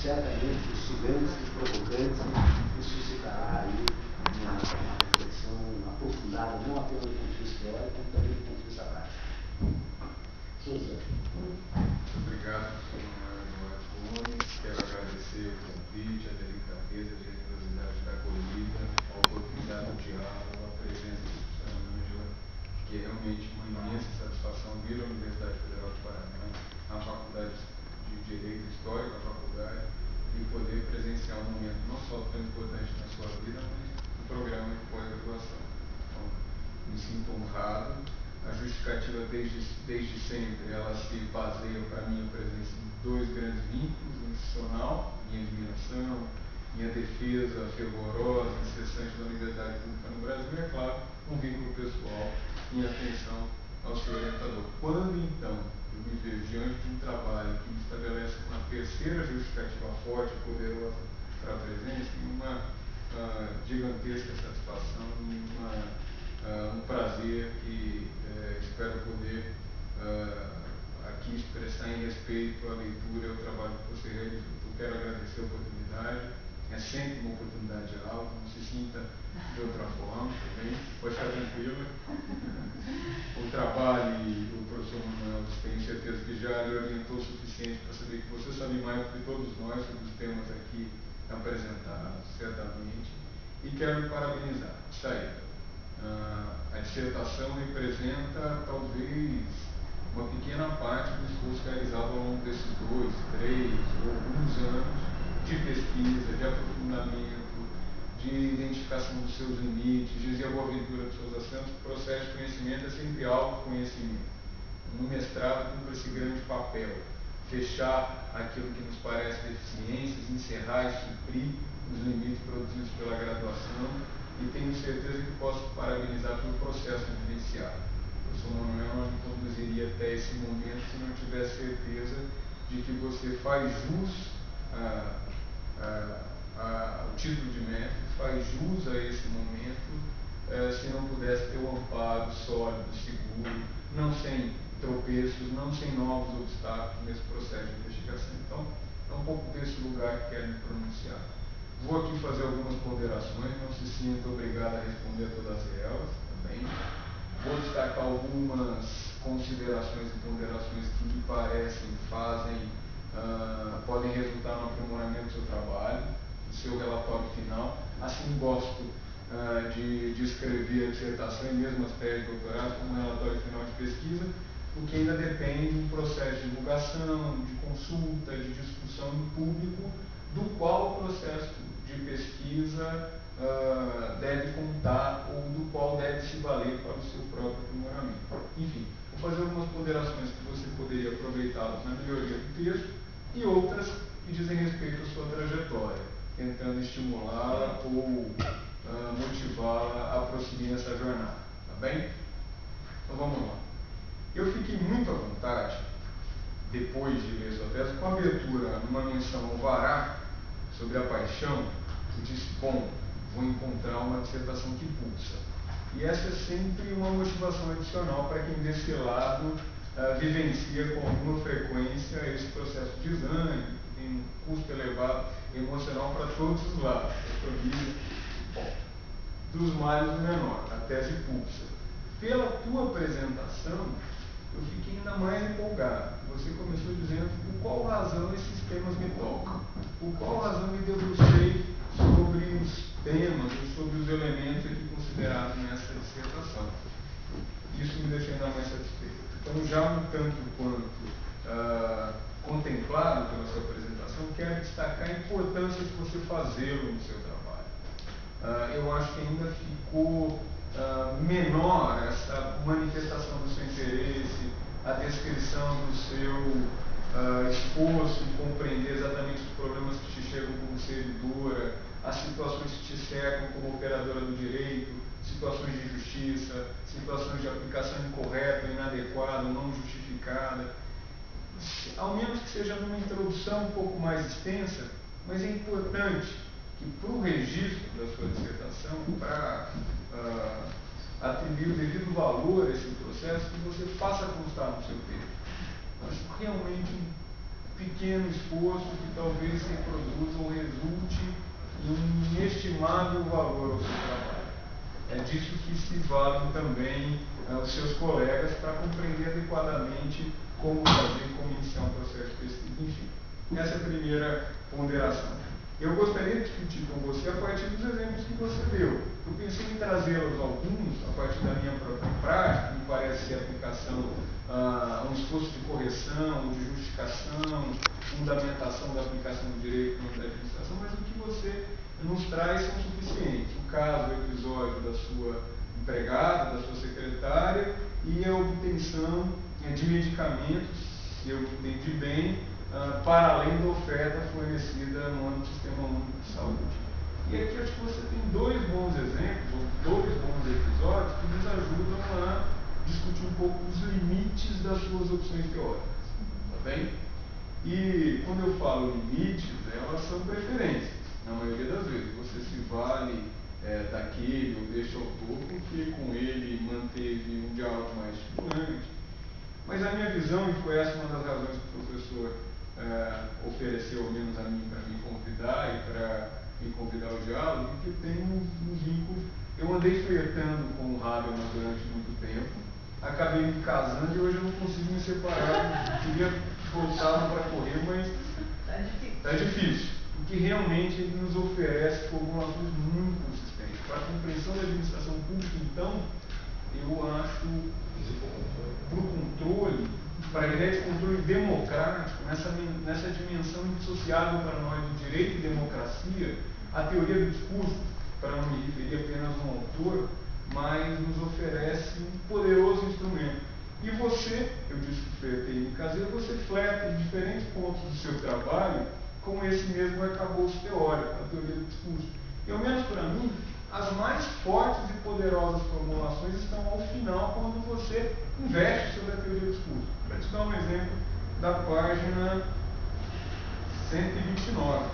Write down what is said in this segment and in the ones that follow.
certamente instigantes e provocantes e suscitará aí uma reflexão aprofundada, não apenas do ponto de vista teórico, como também do ponto de vista prático. Souza. Obrigado, professor Eduardo Gomes. Quero agradecer o convite, a delicadeza e a generosidade da acolhida, a oportunidade do diálogo, a presença da professora Ângela, que é realmente uma imensa satisfação vir à Universidade Federal do Paraná, à Faculdade de Direito Histórico, à faculdade, e poder presenciar um momento não só tão importante na sua vida, mas no programa de pós-graduação. Então, me sinto honrado. A justificativa desde sempre, ela se baseia para mim a presença de dois grandes vínculos: o institucional, minha admiração, minha defesa fervorosa, incessante da universidade pública no Brasil, e, é claro, um vínculo pessoal, minha atenção ao seu orientador. Quando, então, eu me vejo diante de um trabalho que me estabelece uma terceira justificativa forte e poderosa para a presença, e uma gigantesca satisfação e um prazer que espero poder aqui expressar em respeito à leitura e ao trabalho que você realizou. Eu quero agradecer a oportunidade. É sempre uma oportunidade de aula, não se sinta de outra forma, também, pode ficar tranquila. O trabalho e o professor Manuel, tenho certeza que já lhe orientou o suficiente para saber que você sabe mais do que todos nós sobre os temas aqui apresentados, certamente. E quero lhe parabenizar. Está aí. A dissertação representa, talvez, uma pequena parte do esforço realizado ao longo desses 2, 3 ou alguns anos de pesquisa, de aprofundamento, de identificação dos seus limites, de desenvolvimento dos seus assentos. O processo de conhecimento é sempre autoconhecimento. No mestrado, cumpre esse grande papel: fechar aquilo que nos parece deficiências, encerrar e suprir os limites produzidos pela graduação, e tenho certeza que posso parabenizar pelo processo vivenciado. O professor Manuel não me conduziria até esse momento se não tivesse certeza de que você faz jus ao título de mestre, faz jus a esse momento, se não pudesse ter um amparo sólido, seguro, não sem tropeços, não sem novos obstáculos nesse processo de investigação. Então, é um pouco desse lugar que quero me pronunciar. Vou aqui fazer algumas ponderações, não se sinta obrigado a responder a todas elas também. Vou destacar algumas considerações e ponderações que me parecem, podem resultar no aprimoramento do seu trabalho, do seu relatório final. Assim, gosto de escrever a dissertação e mesmo as teses de doutorado como relatório final de pesquisa, o que ainda depende de um processo de divulgação, de consulta, de discussão em público, do qual o processo de pesquisa deve contar ou do qual deve se valer para o seu próprio aprimoramento. Enfim, vou fazer algumas ponderações que você poderia aproveitá-las na melhoria do texto e outras que dizem respeito à sua trajetória, tentando estimulá-la ou motivá-la a prosseguir nessa jornada. Tá bem? Então vamos lá. Eu fiquei muito à vontade, depois de ler sua tese, com a abertura numa menção ao Vará sobre a paixão, que disse: bom, vou encontrar uma dissertação que pulsa. E essa é sempre uma motivação adicional para quem desse lado vivencia com alguma frequência esse processo de exame, que tem um custo elevado emocional para todos os lados. Bom, dos males o menor, a tese pulsa. Pela tua apresentação, eu fiquei ainda mais empolgado. Você começou dizendo por qual razão esses temas me tocam, por qual razão me debrucei sobre os temas, sobre os elementos aqui considerados nessa dissertação. Isso me deixa ainda mais satisfeito. Então, já um tanto quanto contemplado pela sua apresentação, quero destacar a importância de você fazê-lo no seu trabalho. Eu acho que ainda ficou menor essa manifestação do seu interesse, a descrição do seu esforço em compreender exatamente os problemas que te chegam como servidora, as situações que te cercam como operadora do direito, situações de justiça, situações de aplicação incorreta, inadequada, não justificada. Ao menos que seja numa introdução um pouco mais extensa, mas é importante que para o registro da sua dissertação, para atribuir o devido valor a esse processo, que você faça constar no seu texto. Acho realmente pequeno esforço que talvez reproduza ou resulte em um inestimável valor ao seu trabalho. É disso que se valem também os seus colegas para compreender adequadamente como fazer, como iniciar um processo de pesquisa, enfim. Essa é a primeira ponderação. Eu gostaria de discutir com você a partir dos exemplos que você deu. Eu pensei em trazê-los alguns, a partir da minha própria prática, que me parece ser aplicação um esforço de correção, de justificação, fundamentação da aplicação do direito no âmbito da administração, mas o que você nos traz são suficientes. O caso, o episódio da sua empregada, da sua secretária, e a obtenção de medicamentos, se eu entendi bem, para além da oferta fornecida no âmbito do Sistema Único de Saúde. E aqui acho que você tem dois bons exemplos, ou dois bons episódios, que nos ajudam a discutir um pouco os limites das suas opções teóricas. Tá bem? E quando eu falo limites, elas são preferências. Na maioria das vezes, você se vale daquele ou deste autor porque com ele manteve um diálogo mais estimulante. Mas a minha visão, e foi essa uma das razões que o professor ofereceu, ao menos a mim, para me convidar e para me convidar ao diálogo, é que eu tenho um vínculo. Eu andei flertando com o Habermas durante muito tempo, acabei me casando e hoje eu não consigo me separar. Eu queria voltar para correr, mas está difícil. Porque realmente ele nos oferece formulações muito consistentes. Para a compreensão da administração pública, então, eu acho, para o controle, para a ideia de controle democrático, nessa dimensão indissociável para nós do direito e democracia, a teoria do discurso, para não me referir apenas a um autor, mas nos oferece um poderoso instrumento. E você, eu disse que flertei em caseiro, você flerta em diferentes pontos do seu trabalho com esse mesmo arcabouço teórico, a teoria do discurso. E, ao menos para mim, as mais fortes e poderosas formulações estão ao final, quando você investe sobre a teoria do discurso. Para te dar um exemplo da página 129.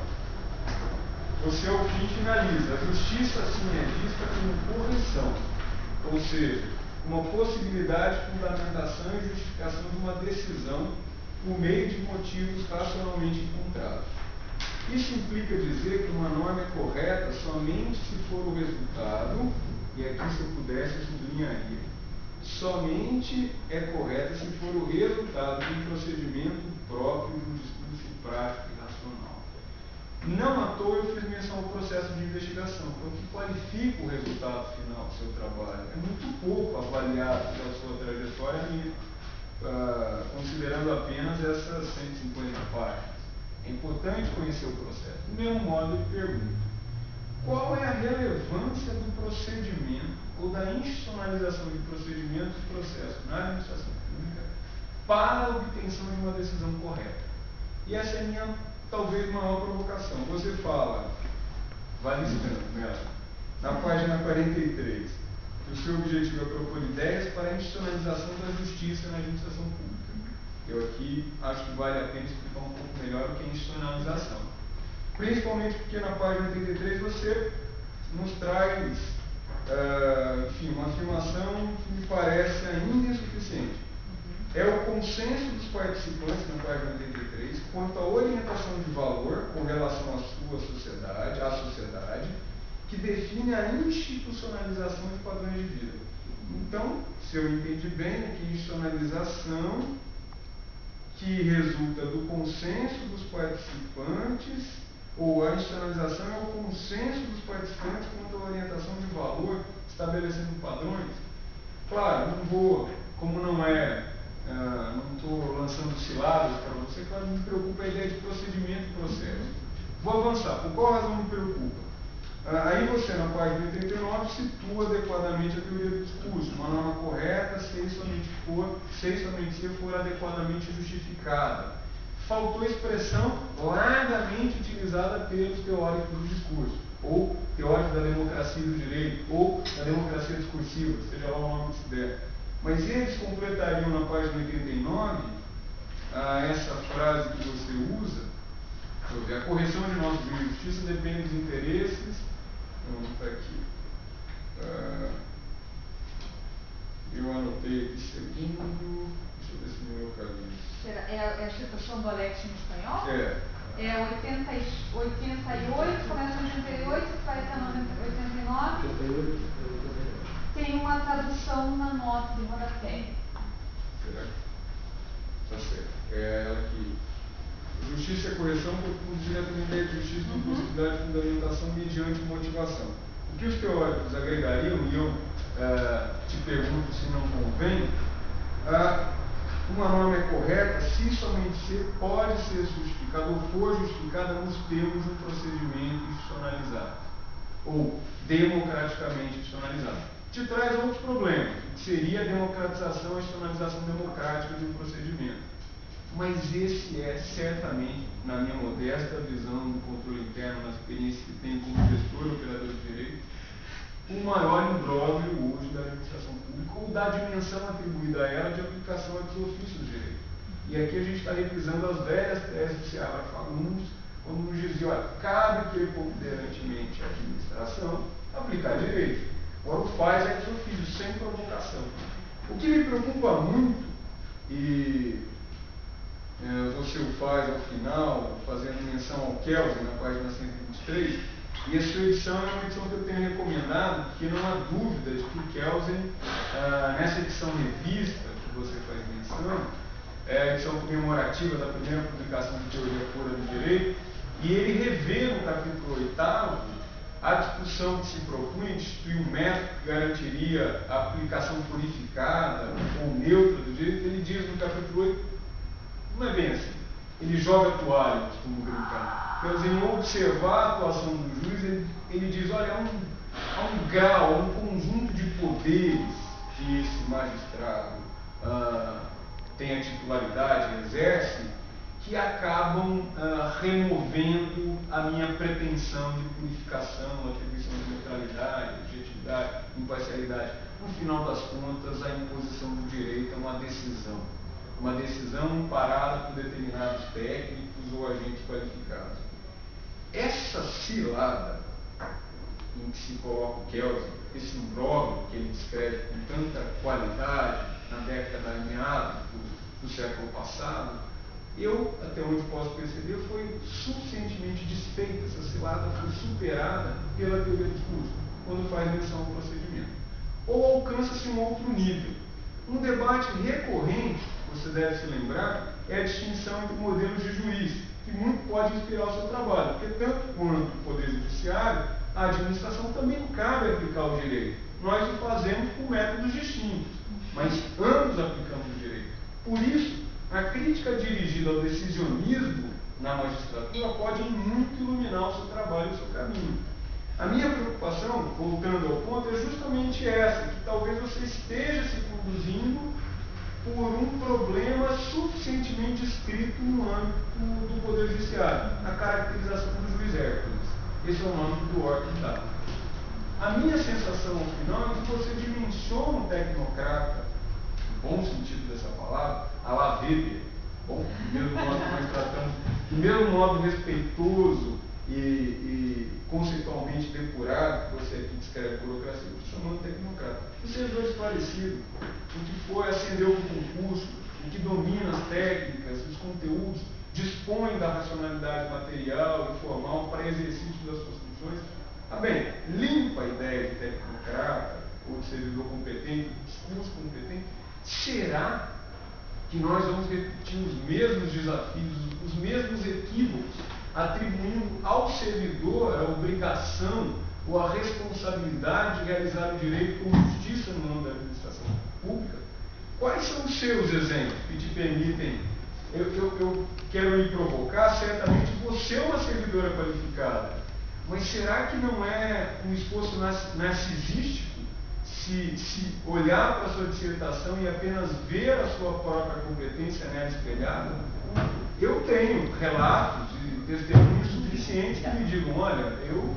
Você, ao fim, finaliza. A justiça, assim, é vista como correção, ou seja, uma possibilidade de fundamentação e justificação de uma decisão por meio de motivos racionalmente encontrados. Isso implica dizer que uma norma é correta somente se for o resultado, e aqui se eu pudesse eu sublinharia, somente é correta se for o resultado de um procedimento próprio de um discurso prático e racional. Não à toa eu fiz menção ao processo de investigação, porque qualifica o resultado final do seu trabalho. É muito pouco avaliado pela sua trajetória considerando apenas essas 150 páginas. É importante conhecer o processo. Do mesmo modo, ele pergunta: qual é a relevância do procedimento ou da institucionalização de procedimentos e processos na administração pública para a obtenção de uma decisão correta? E essa é a minha, talvez, maior provocação. Você fala, vai listando, né, na página 43, que o seu objetivo é propor ideias para a institucionalização da justiça na administração pública. Eu aqui acho que vale a pena explicar um pouco melhor o que é institucionalização. Principalmente porque na página 83 você nos traz, enfim, uma afirmação que me parece ainda insuficiente. É o consenso dos participantes, na página 83, quanto à orientação de valor com relação à sua sociedade, à sociedade, que define a institucionalização de padrões de vida. Então, se eu entendi bem, aqui institucionalização que resulta do consenso dos participantes, ou a institucionalização é o consenso dos participantes quanto à orientação de valor, estabelecendo padrões. Claro, não vou, como não estou lançando ciladas para você, claro, me preocupa a ideia de procedimento e processo. Vou avançar. Por qual razão me preocupa? Aí você, na página 89, situa adequadamente a teoria do discurso, uma norma correta, se somente se for adequadamente justificada. Faltou expressão largamente utilizada pelos teóricos do discurso, ou teóricos da democracia do direito, ou da democracia discursiva, seja lá o nome que se der. Mas eles completariam na página 89 essa frase que você usa, deixa eu ver, a correção de nossos meios de justiça depende dos interesses. Vamos para aqui. Eu anotei aqui segundo. Deixa eu ver se me localizo. É é a citação do Alex em espanhol? É 88, começa em 88, vai até 89. Tem uma tradução na nota de rodapé. Será? Tá certo. É ela que... Justiça e correção propôs diretamente a ideia de justiça com possibilidade de fundamentação mediante motivação. O que os teóricos agregariam, e eu te pergunto se não convém, uma norma é correta se somente pode ser justificada ou for justificada nos termos de um procedimento institucionalizado ou democraticamente institucionalizado. Te traz outros problemas, que seria a democratização, a institucionalização democrática de um procedimento. Mas esse é certamente, na minha modesta visão do controle interno, na experiência que tenho como gestor e operador de direito, o maior imbróglio hoje da administração pública ou da dimensão atribuída a ela de aplicação ex officio do direito. E aqui a gente está revisando as velhas teses de Seabra Fagundes, quando nos dizia, olha, cabe preponderantemente à administração aplicar direito. Agora o faz ex officio, sem provocação. O que me preocupa muito, e você o faz ao final, fazendo menção ao Kelsen, na página 123, e a sua edição é uma edição que eu tenho recomendado, porque não há dúvida de que o Kelsen, nessa edição revista que você faz menção, é a edição comemorativa da primeira publicação de Teoria Pura do Direito, e ele revê no capítulo 8º a discussão que se propunha de instituir um método que garantiria a aplicação purificada ou neutra do direito. Ele diz no capítulo 8, não é bem assim. Ele joga a toalha, costumo brincar. Mas em observar a atuação do juiz, ele diz, olha, há um grau, um conjunto de poderes que esse magistrado tem a titularidade, exerce, que acabam removendo a minha pretensão de purificação, atribuição de neutralidade, objetividade, imparcialidade. No final das contas, a imposição do direito é uma decisão amparada por determinados técnicos ou agentes qualificados. Essa cilada em que se coloca o Kelsen, esse imbróglio que ele descreve com tanta qualidade na década meados do século passado, eu, até onde posso perceber, foi suficientemente desfeita, essa cilada foi superada pela teoria do discurso, quando faz menção ao procedimento. Ou alcança-se um outro nível. Um debate recorrente, você deve se lembrar, é a distinção entre modelos de juiz, que muito pode inspirar o seu trabalho, porque tanto quanto o Poder Judiciário, a administração também cabe aplicar o direito. Nós o fazemos por métodos distintos, mas ambos aplicamos o direito. Por isso, a crítica dirigida ao decisionismo na magistratura pode muito iluminar o seu trabalho e o seu caminho. A minha preocupação, voltando ao ponto, é justamente essa, que talvez você esteja se conduzindo por um problema suficientemente escrito no âmbito do Poder Judiciário, a caracterização do juiz Hércules. Esse é o nome do órgão dado. A minha sensação ao final é que você dimensiona o tecnocrata, no bom sentido dessa palavra, a la Weber, bom, primeiro modo que nós tratamos, primeiro modo respeitoso e conceitualmente depurado, que você aqui descreve a burocracia, eu estou chamando de tecnocrata. O servidor esclarecido, o que foi, ascendeu para o concurso, o que domina as técnicas, os conteúdos, dispõe da racionalidade material e formal para exercício das suas funções. Bem, limpa a ideia de tecnocrata, ou de servidor competente, de discurso competente. Será que nós vamos repetir os mesmos desafios, os mesmos equívocos, atribuindo ao servidor a obrigação ou a responsabilidade de realizar o direito com justiça no âmbito da administração pública? Quais são os seus exemplos que te permitem? Eu quero me provocar, certamente você é uma servidora qualificada, mas será que não é um esforço narcisístico se olhar para a sua dissertação e apenas ver a sua própria competência nela espelhada? Eu tenho relatos e testemunhos suficientes que me digam, olha, eu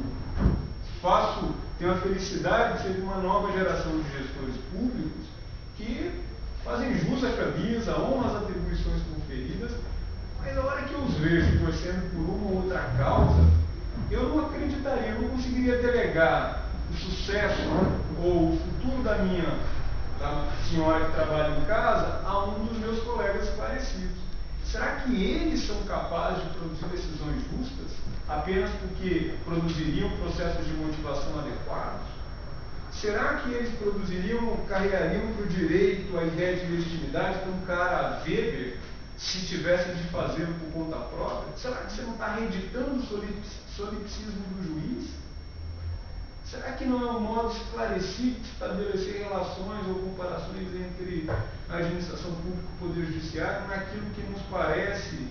tenho a felicidade de ser de uma nova geração de gestores públicos que fazem jus à camisa, honram as atribuições conferidas, mas a hora que eu os vejo torcendo por uma ou outra causa, eu não acreditaria, eu não conseguiria delegar o sucesso ou o futuro da senhora que trabalha em casa a um dos meus colegas esclarecidos. será que eles são capazes de produzir decisões justas apenas porque produziriam processos de motivação adequados? Será que eles carregariam para o direito a ideia de legitimidade como um cara Weber, se tivessem de fazê-lo por conta própria? Será que você não está reeditando o solipsismo do juiz? Será que não é um modo esclarecido de estabelecer relações ou comparações entre a administração pública e o Poder Judiciário naquilo que nos parece...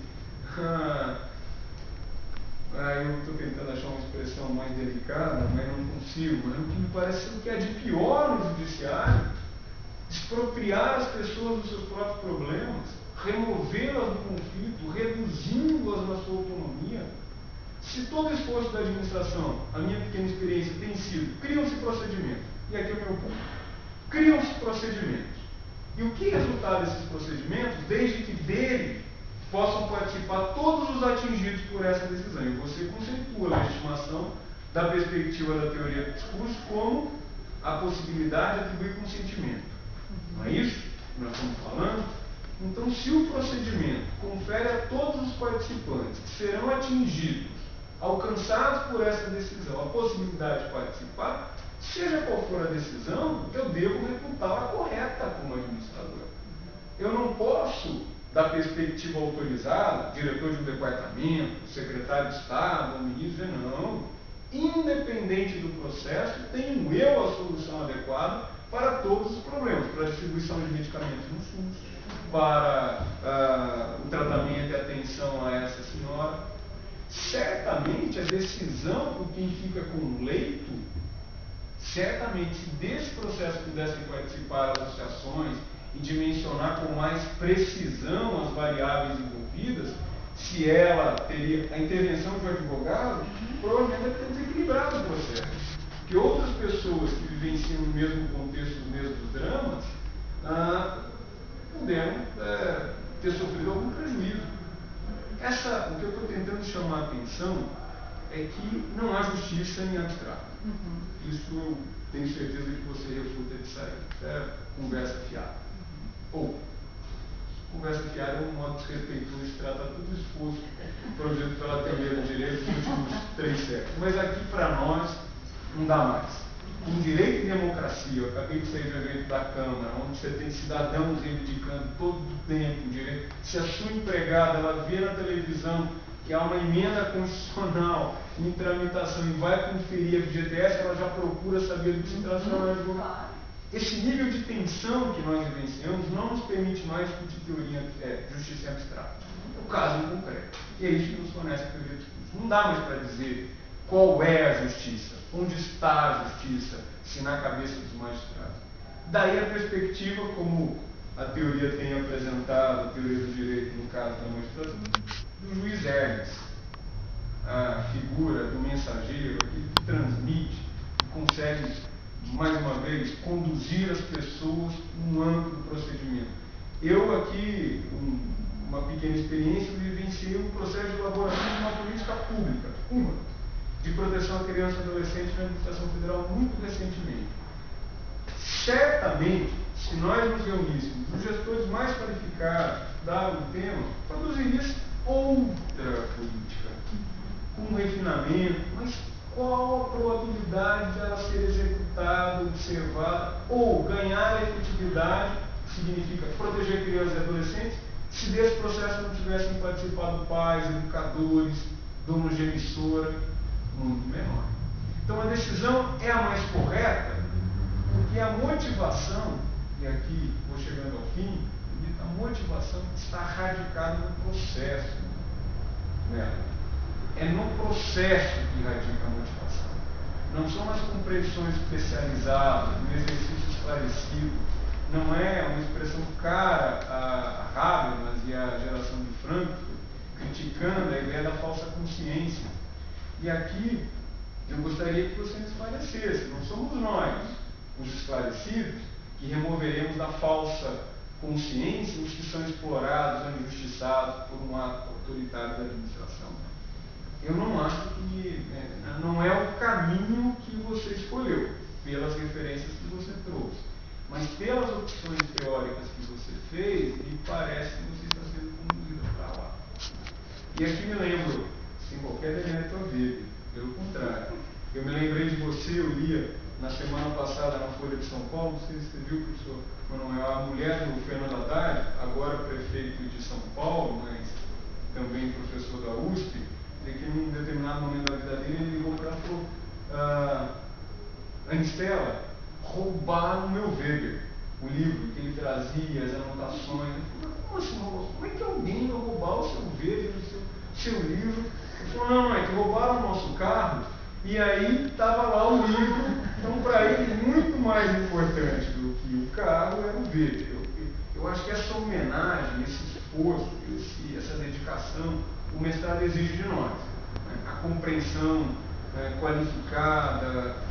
eu estou tentando achar uma expressão mais delicada, mas não consigo, mas o que me parece o que é de pior no Judiciário, expropriar as pessoas dos seus próprios problemas, removê-las do conflito, reduzindo-as na sua autonomia. Se todo o esforço da administração, a minha pequena experiência, tem sido, criam-se procedimentos, e aqui é o meu ponto, criam-se procedimentos. E o que resultar desses procedimentos, desde que dele possam participar todos os atingidos por essa decisão? E você conceitua a legitimação da perspectiva da teoria do discurso como a possibilidade de atribuir consentimento. Não é isso que nós estamos falando? Então, se o procedimento confere a todos os participantes que serão atingidos, alcançados por essa decisão, a possibilidade de participar, seja qual for a decisão, eu devo reputá-la correta como administrador. Eu não posso, da perspectiva autorizada, diretor de um departamento, secretário de Estado, um ministro, dizer não. Independente do processo, tenho eu a solução adequada para todos os problemas, para a distribuição de medicamentos no SUS, para o tratamento e atenção a essa senhora. Certamente a decisão por quem fica com o leito, certamente se desse processo pudessem participar as associações e dimensionar com mais precisão as variáveis envolvidas, se ela teria a intervenção de um advogado, provavelmente deve ter desequilibrado o processo. Porque outras pessoas que vivenciam no mesmo contexto, os mesmos dramas, puderam ter sofrido algum prejuízo. O que eu estou tentando chamar a atenção é que não há justiça em abstrato. Isso eu tenho certeza que você refuta de sair. Isso é conversa fiada. Ou, conversa fiada é um modo desrespeitoso de tratar todo o esforço produzido pela teoria do direito nos últimos 3 séculos. Mas aqui, para nós, não dá mais. Em direito e democracia, eu acabei de sair do evento da Câmara, onde você tem cidadãos reivindicando todo o tempo o direito. Se a sua empregada ela vê na televisão que há uma emenda constitucional em tramitação e vai conferir a FGTS, ela já procura saber do que se trata. Esse nível de tensão que nós vivenciamos não nos permite mais discutir teoria justiça abstrata. O caso em concreto. E é isso que nos fornece a teoria do discurso. Não dá mais para dizer qual é a justiça, onde está a justiça, se na cabeça dos magistrados. Daí a perspectiva, como a teoria tem apresentado, a teoria do direito, no caso da magistratura, do juiz Hermes, a figura do mensageiro, aquele que transmite, que consegue, mais uma vez, conduzir as pessoas no âmbito do procedimento. Eu aqui, uma pequena experiência, vivenciei um processo de elaboração de uma política pública, de proteção à criança e adolescente na administração federal muito recentemente. Certamente, se nós nos reuníssemos, os gestores mais qualificados davam o tema, produziria outra política, com refinamento, mas qual a probabilidade de ela ser executada, observada, ou ganhar efetividade, que significa proteger crianças e adolescentes, se desse processo não tivessem participado pais, educadores, donos de emissora, muito menor. Então a decisão é a mais correta, porque a motivação, e aqui vou chegando ao fim, a motivação está radicada no processo. É no processo que radica a motivação. Não são as compreensões especializadas, no exercício esclarecido. Não é uma expressão cara a Habermas e a geração de Frankfurt, criticando a ideia da falsa consciência. E aqui eu gostaria que você esclarecesse. Não somos nós, os esclarecidos, que removeremos da falsa consciência os que são explorados ou injustiçados por um ato autoritário da administração. Eu não acho que não é o caminho que você escolheu, pelas referências que você trouxe. Mas pelas opções teóricas que você fez, me parece que você está sendo conduzido para lá. E aqui me lembro, sem qualquer demérito a Weber, pelo contrário. Eu me lembrei de você, eu lia na semana passada na Folha de São Paulo, não sei se você viu, professor Manuel, a mulher do Fernando Haddad, agora prefeito de São Paulo, mas também professor da USP, e que em um determinado momento da vida dele, ele ligou para ela e falou: Anistela, roubaram o meu Weber, o livro que ele trazia, as anotações. Eu falei: como assim, como é que alguém vai roubar o seu Weber, o seu livro? Ele falou: não, é que roubaram o nosso carro e aí estava lá o livro. Então, para ele, muito mais importante do que o carro era o Weber. Eu acho que essa homenagem, esse esforço, essa dedicação, o mestrado exige de nós. Né? A compreensão qualificada,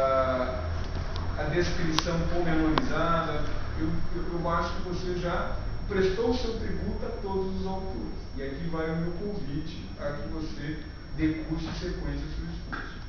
a descrição pormenorizada. Eu acho que você já prestou o seu tributo a todos os autores. E aqui vai o meu convite a que você dê curso e sequência ao seu esforço.